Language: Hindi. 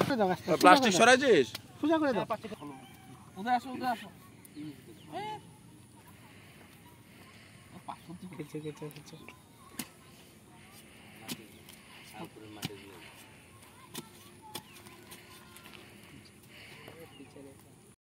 প্লাস্টিক সরাইছিস? সোজা করে দাও। উদয় আসো উদয় আসো। কিছু